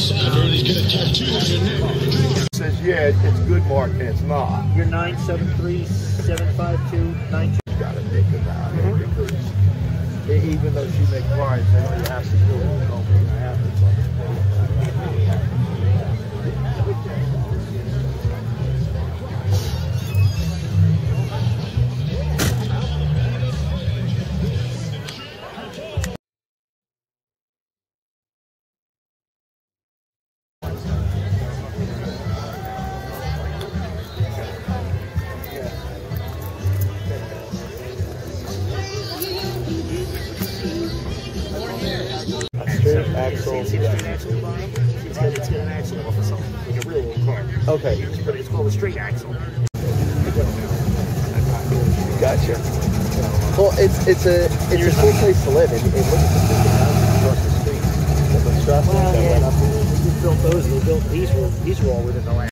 Says, yeah, it's good, Mark, and it's not. You're 973-752-92. You gotta think about it, because even though she makes clients, they know you have to do it. Don't mean I have to. Axle. See the straight axle bottom? It's got an axle off of something, like a real old car. Okay. But it's called a straight axle. Gotcha. Well, it's a cool place to live. And look at the big houses across the street. The monstrosities that went up. They built those. These were all within the land.